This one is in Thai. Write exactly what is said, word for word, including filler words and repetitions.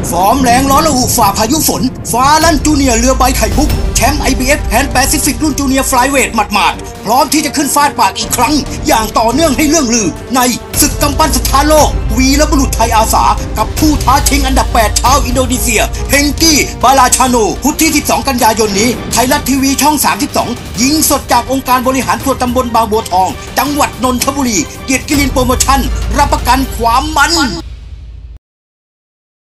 ฟอร์มแรงร้อนระอุฝ่าพายุฝนฟ้าลั่นจูเนียร์เรือใบไข่มุกแชมป์ ไอ บี เอฟ แพนแปซิฟิกรุ่นจูเนียร์ฟลายเวทหมาดๆพร้อมที่จะขึ้นฟาดปากอีกครั้งอย่างต่อเนื่องให้เรื่องลือในศึกกำปั้นสถานโลกวีรบุรุษไทยอาสากับผู้ท้าชิงอันดับแปดชาวอินโดนีเซียเฮงกี้บาลาชาโนพุธที่สิบสองกันยายนนี้ไทยรัฐทีวีช่องสามสิบสองยิงสดจากองค์การบริหารส่วนตำบลบางบัวทองจังหวัดนนทบุรีเกียรติกิรินโปรโมชั่นรับประกันความมัน